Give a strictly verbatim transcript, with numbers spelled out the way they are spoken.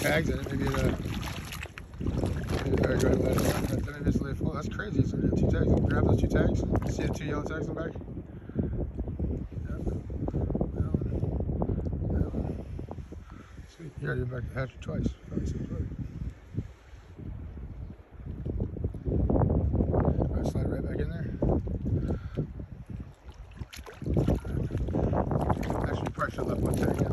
tags in it. Maybe it, uh, maybe it better go ahead and let it run. But then it is full. That's crazy. So we got two tags. Grab those two tags. See the two yellow tags in the back? Yep. That one. That one. Sweet. You already back the hatch twice. Alright, slide it right back in there. Actually, you probably should have left one tag in.